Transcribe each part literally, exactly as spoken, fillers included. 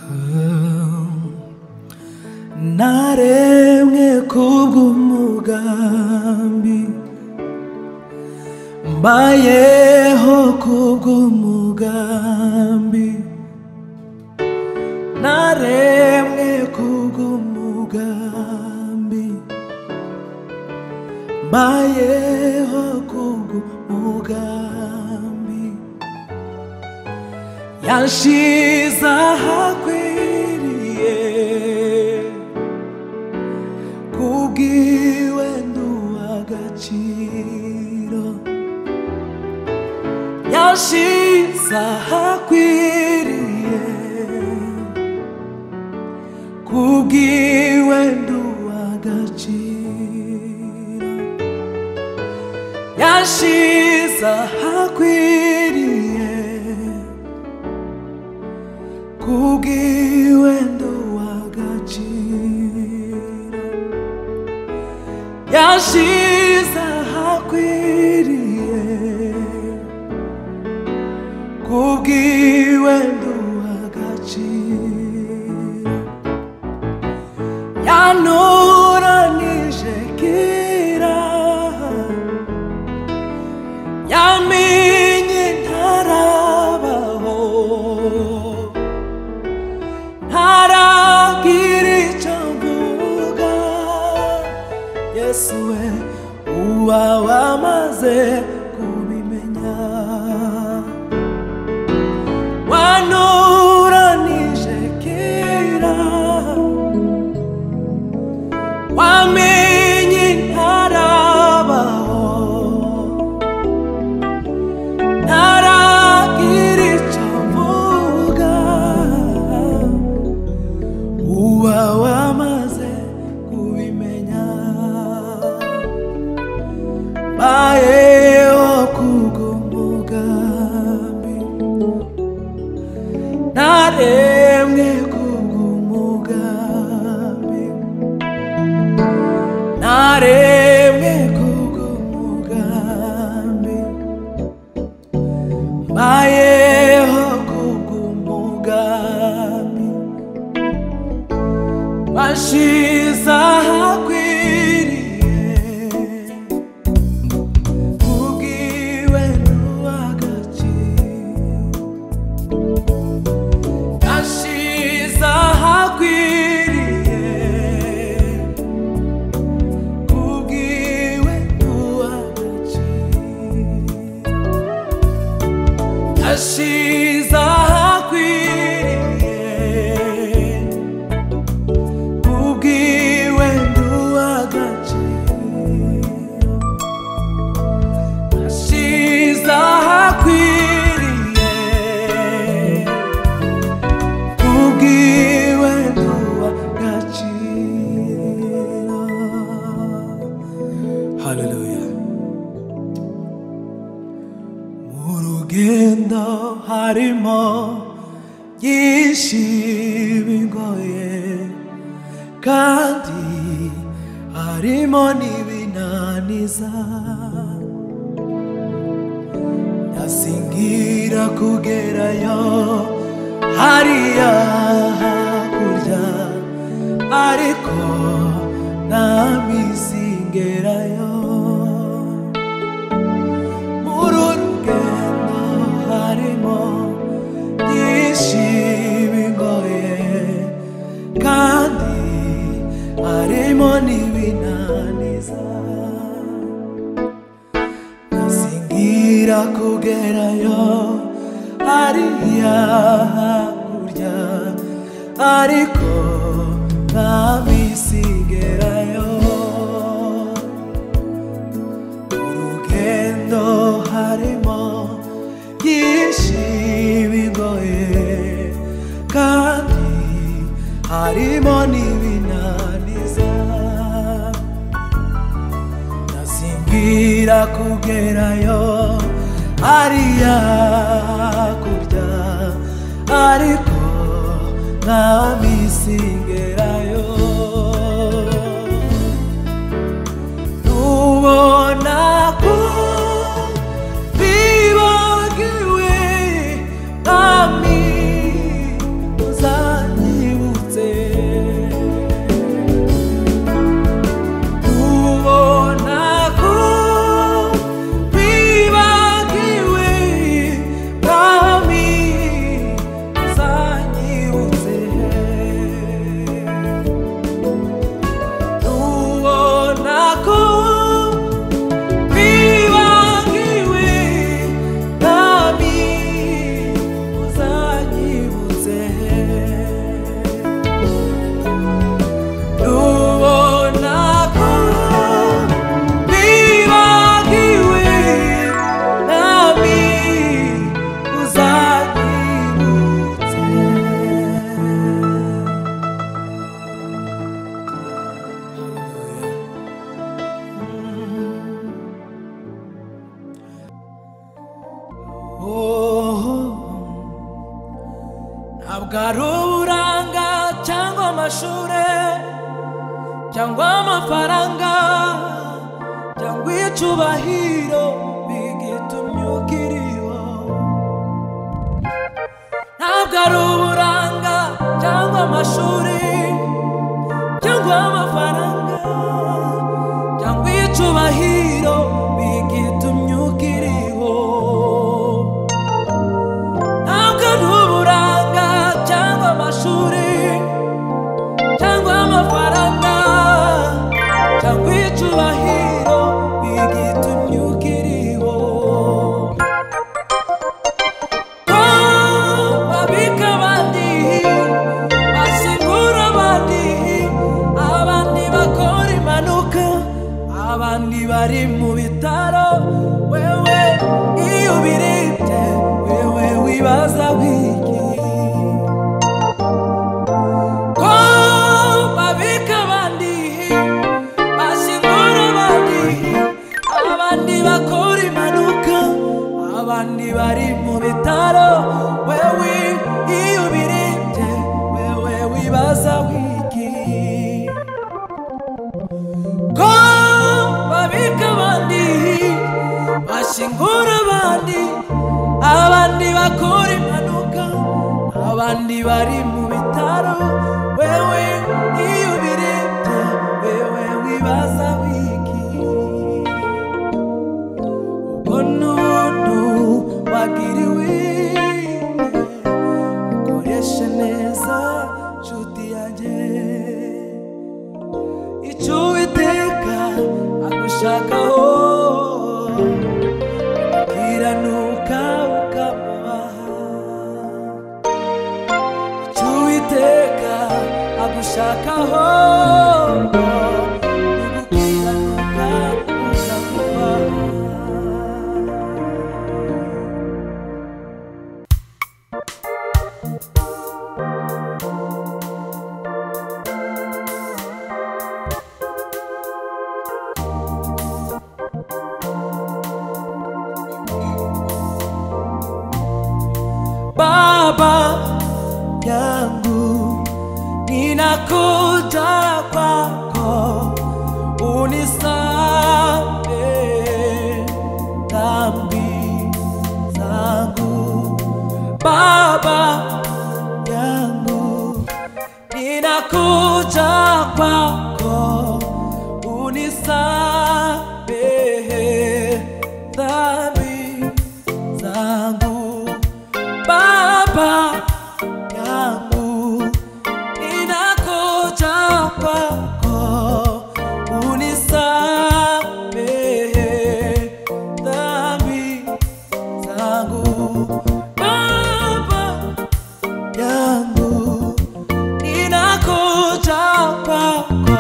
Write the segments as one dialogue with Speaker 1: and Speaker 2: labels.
Speaker 1: naremwe kubw'umugambi, mbayeho kubw'umugambi, naremwe kubw'umugambi, mbayeho kubw'umugambi, yanshize ahakwiriye, kubwiwe nduha agaciro, yanshize ahakwiriye, kubwiwe nduha agaciro, yanshize ahakwiriye, kubwiwe nduha agaciro, yanshize ahakwiriye, kubwiwe nduha agaciro, yantoranije kera, yamenye ntarabaho, ntaragira icyo mvuga, Yesu we uba wamaze kubimenya, wantoranije kera, wamenye ntarabaho, ntaragira icyo mvuga, uba wamaze kubimenya, mbayeho kubw'umugambi, naremwe kubw'umugambi, naremwe kubw'umugambi, mbayeho kubw'umugambi, wanshize ahakwiriye, kubwiwe nduha agaciro, yanshize ahakwiriye, kubwiwe nduha agaciro, yanshize ahakwiriye, kubwiwe nduha agaciro, yanshize ahakwiriye, kubwiwe nduha agaciro. Hallelujah. Mu rugendo harimo byinshi bingoye, kandi harimo n'ibinaniza, ndasingira kugerayo hariya hakurya, ariko namisingerayo. Muri urugendo harimo byinshi bingoye, kandi harimo n'ibinaniza, ndasingira kugerayo hariya hakurya, ariko namisingerayo. Urugendo harimo byinshi bigoye, kandi harimo n'ibinaniza, ndasingira kugerayo hariya hakurya, ariko namisingerayo. Nubona ko bibagiwe, nami uzanye ari uburanga cyangwa amashure cyangwa amafaranga cyangwa icubahiro bigitumye ukiriho. Ntabwo ari uburanga cyangwa amashuri cyangwa amafaranga cyangwa icubahiro bigitumye ukiriho. Ntabwo ari uburanga cyangwa amashuri cyangwa amafaranga cyangwa icubahiro bigitumye ukiriho. Ko babika abandi basingura abandi, abandi bakora impanuka, abandi bari mu bitaro, wewe iyo ubirebye wewe wibaza wiki. Ko babika abandi basingura abandi, abandi bakora impanuka, abandi bari mu bitaro, wewe iyo ubirebye wewe wibaza wiki. Ko babika abandi basingura abandi, abandi bakora impanuka, abandi bari mu bitaro, wewe iyo ubirebye wewe wibaza wiki. Ubwo n'ubuntu wagiriwe, ukoreshe neza nshuti yanjye icyo Uwiteka agushakaho, ukiranuka ukamubaha. Icyo Uwiteka agushakaho, ukiranuka ukamubaha. Baba yangu ninakuja kwako, unisamehe dhambi zangu. Baba yangu ninakuja kwako, unisamehe dhambi zangu. Baba yangu ninakuja kwako, unisamehe dhambi zangu. Baba yangu ninakuja kwako,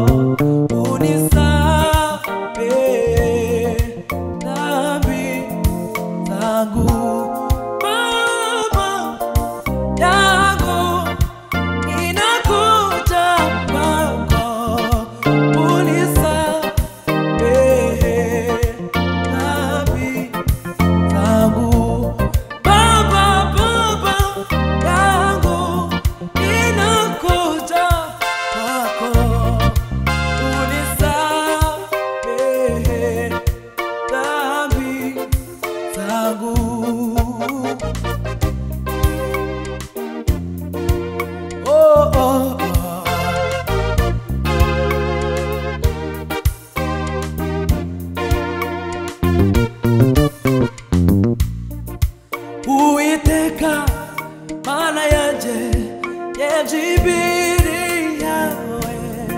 Speaker 1: unisamehe dhambi zangu. Uwiteka Mana yanje yejibiri yawe,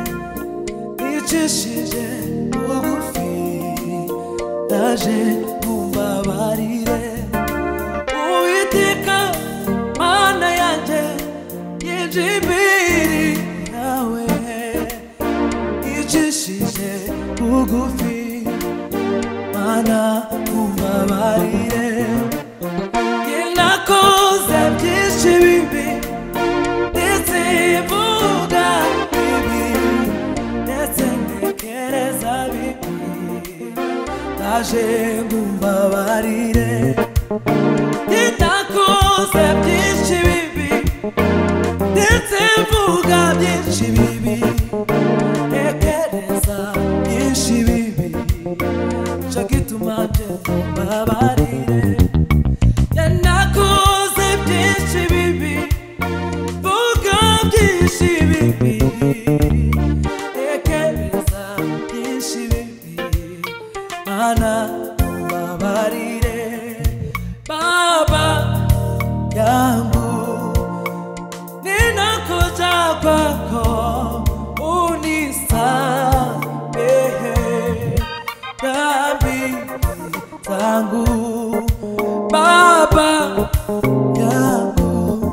Speaker 1: icishije bugufi ndaje umbabarire. Uwiteka Mana yanje yejibiri yawe, icishije bugufi Mana umbabarire. Nakoze byinshi bibi ndetse mvuga bibi ndetse ntekereza bibi, ndaje ngumbabarire. Nakoze byinshi bibi ndetse mvuga byinshi bibi ntekereza byinshi bibi cyo gituma mbabarire nakoze byinshi bibi mvuga byinshi bibi ntekereza byinshi bibi mana mbabarire baba yangu ninakuja kwako unisamehe dhambi zangu baba yangu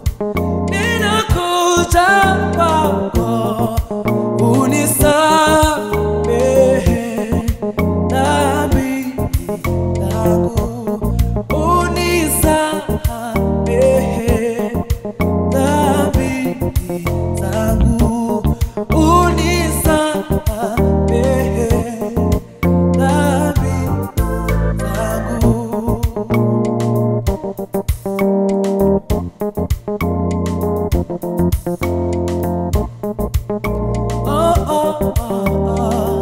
Speaker 1: ninakuja kwako unisamehe dhambi zangu unisamehe dhambi zangu unisamehe dhambi zangu. Oh, oh, oh, oh.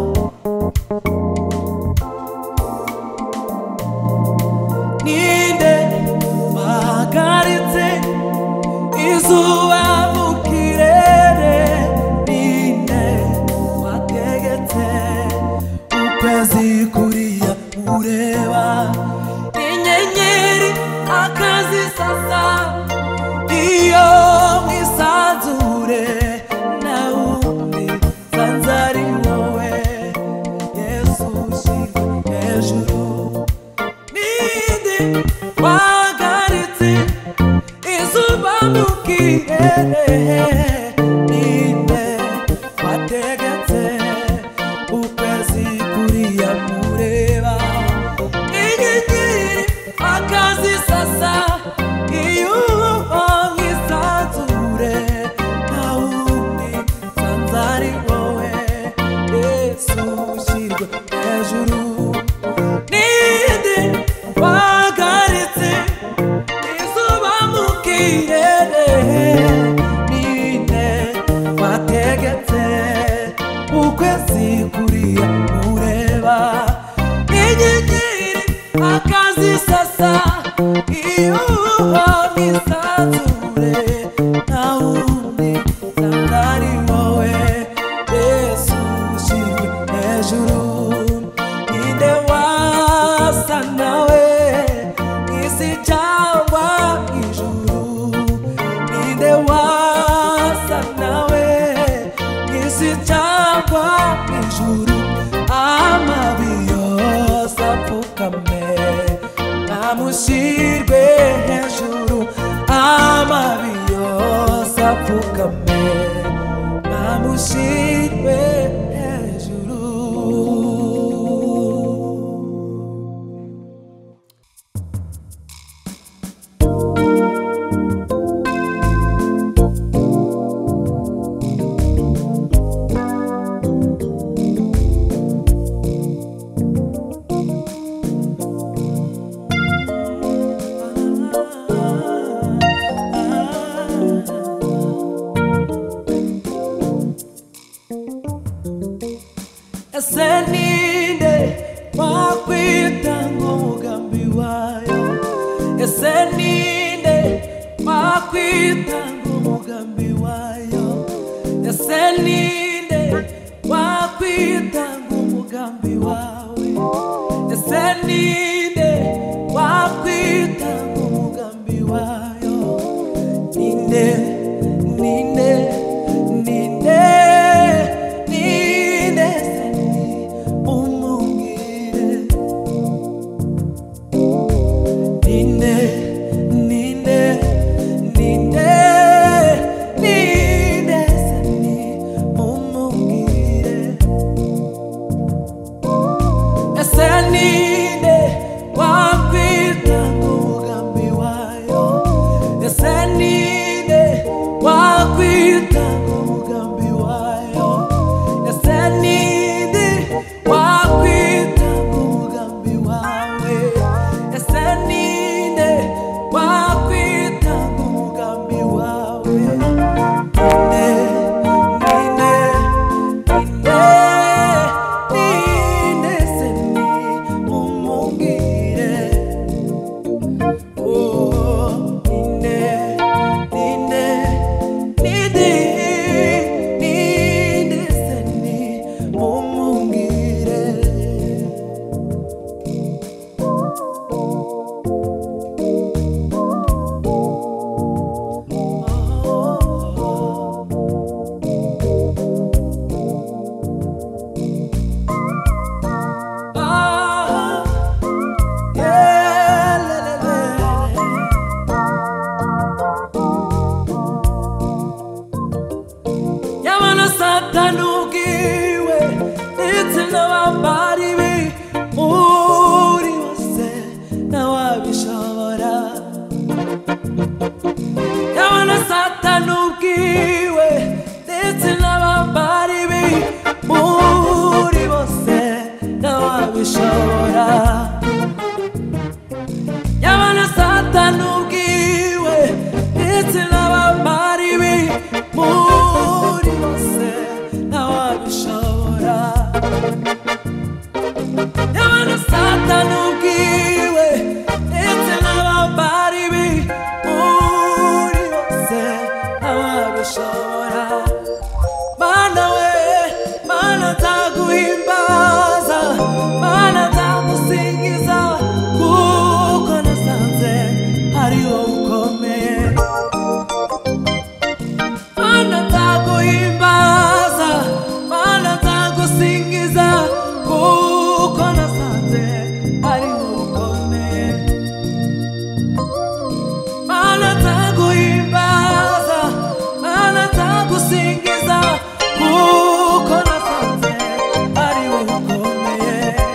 Speaker 1: Ninde wahagaritse izuba mu kirere, ninde wategetse ukwezi kuriya ureba inyenyeri akazisasa iyo mwisanzure nawundi sanzari wowe Yesu ushyirwe hejuru. Ninde wahagaritse izuba mu kirere, ninde wategetse ukwezi kuriya mureba inyenyeri akazisasa iyo mwisanzure nawundi sanzari wowe Yesu ushyirwe hejuru. Ninde wahagaritse izuba mu kirere, ninde wategetse ukwezi kuriya mureba inyenyeri akazisasa iyo mwisanzure nawundi sanzari wowe Yesu ushyirwe hejuru. Ninde wasa nawe isi cyangwa ijuru, ninde wasa nawe isi cyangwa ijuru. Amabi yose apfukame namushyirwe hejuru, amabi yose apfukame namushyirwe hejuru. Ese ninde wakwita nk'umugambi wayo, ese ninde wakwita nk'umugambi wayo, ese ninde wakwita nk'umugambi wawe, ese ninde wakwita nk'umugambi wayo. Ninde, ninde, ninde, ninde se ni umubwire. Ninde, ninde, ninde, ninde se ni umubwire. Ese ninde satanugiwe ndetse n'abambariwe muri bose ntawabishobora. Yabona satanugiwe ndetse n'abambariwe muri bose ntawabishobora. Yabona satanugiwe ndetse n'abambariwe muri bose ntawabishobora. Yabona satanugiwe ndetse n'abambariwe muri bose ntawabishobora. Mana we, Mana nzaguhimbaza, Mana nzagusingiza, kuko nasanze ari wowe ukomeye. Mana nzaguhimbaza, Mana nzagusingiza, kuko nasanze ari wowe ukomeye. Mana nzaguhimbaza, Mana nzagusingiza, kuko nasanze ari wowe ukomeye.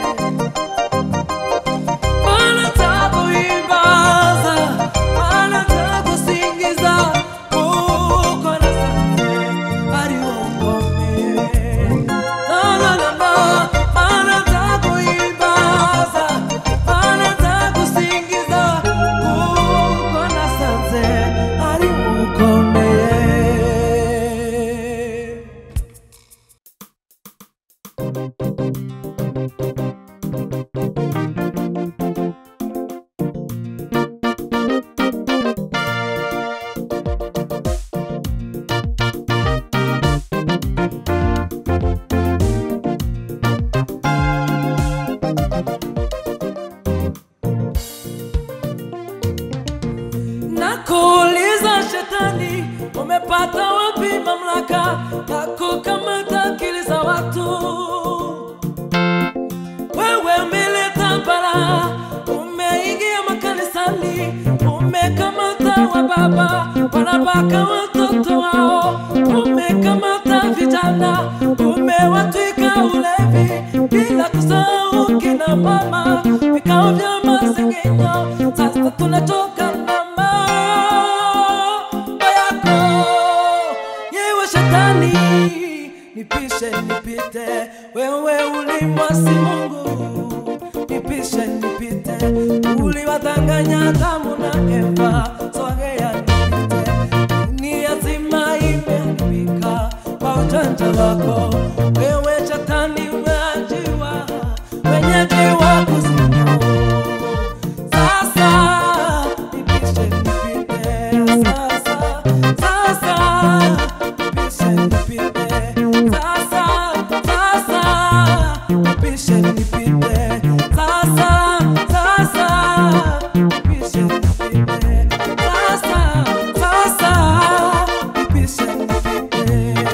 Speaker 1: Mana nzaguhimbaza, Mana nzagusingiza, kuko nasanze ari wowe ukomeye. Na na na na, Mana nzaguhimbaza, Mana nzagusingiza, kuko nasanze ari wowe ukomeye. Nakuuliza shetani, umepata wapi mamlaka ya kukamata akili za watu? Wewe umeleta balaa, umeingia makanisani, umekamata wababa wanabaka watoto wao, umekamata vijana, umewatwika ulevi, bila kusahau kina mama, vikao vya masengenyo. Sasa tunachoka na mambo yako, yewe shetani, nipishe nipite, wewe ulimwasi Mungu, nipishe nipite, uliwadanganya Adamu na Eva, sogea nipite, dunia nzima imeharibika kwa ujanja wako, wewe shetani umeajiwa, mwenyeji wa kuzimu. Sasa nipishe nipite, sasa, sasa nipishe nipite, sasa, sasa nipishe nipite, sasa, sasa nipishe nipite, sasa, sasa nipishe nipite.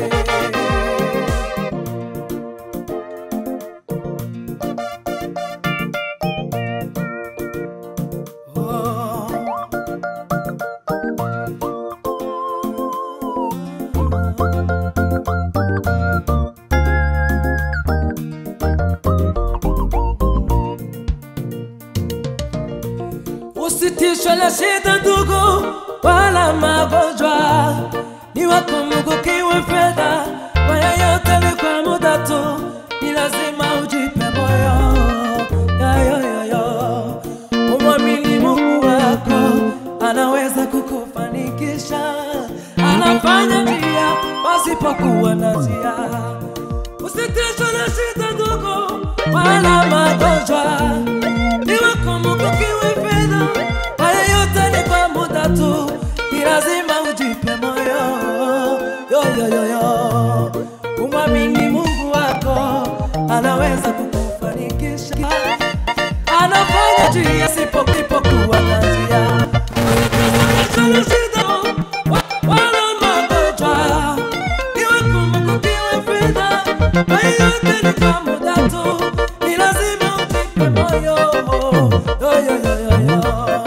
Speaker 1: Usitishwe na shida ndugu, wala magonjwa, ni wako Mungu kiwe fedha, kwa yoyote ni kwa muda tu, ni lazima ujipe moyo. Yo, yo, yo, yo. Umwamini Mungu wako, anaweza kukufanikisha, anafanya njia pasipokuwa na njia. Usitishwe na shida ndugu, wala magonjwa, ni wako Mungu kiwe fedha, kwa yoyote ni kwa muda tu, ni lazima ujipe moyo. Yo, yo, yo, yo. Umwamini Mungu wako, anaweza kukufanikisha, anafanya njia pasipokuwa na njia. Usitishwe na shida wala magonjwa, ni wako Mungu kiwe fedha, kwa yoyote ni kwa muda tu, ni lazima ujipe moyo. Yo, yo, yo, yo, yo.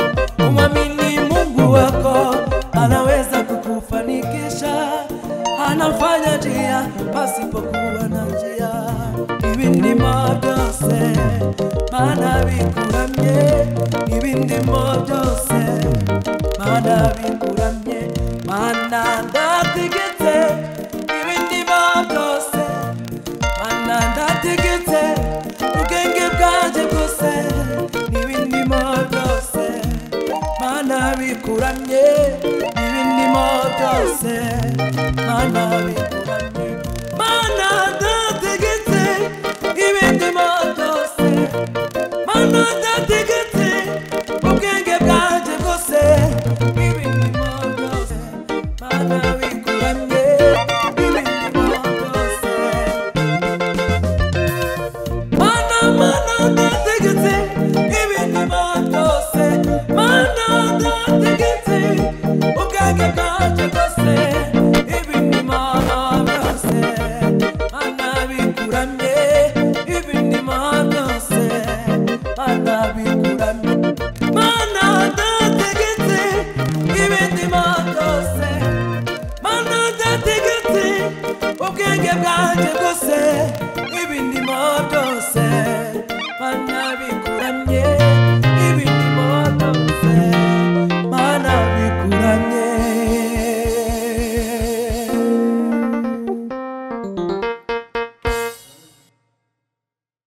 Speaker 1: Umwamini Mungu wako, anaweza kukufanikisha, anafanya njia pasipokuwa na njia. Ibindimo byose Mana bikuramye, ibindimo byose Mana bikuramye. Mana ndategetse ibindimo byose, Mana ndategetse ubwenge bwanjye bwose n'ibindimo byose Mana bikuramye, ibindimo byose Mana bikuramye. Mana ndategetse ibindimo byose, Mana ndategetse ubwenge bwanjye bwose n'ibindimo byose Mana bikuramye, ibindimo byose. Mana Mana ndategetse ibindimo byose, Mana ndategetse ubwenge bwanjye bwose ibindimo byose Mana bikuramye, ibindimo byose Mana bikuramye. Mana ndategetse ibindimo byose, Mana ndategetse ubwenge bwanjye bwose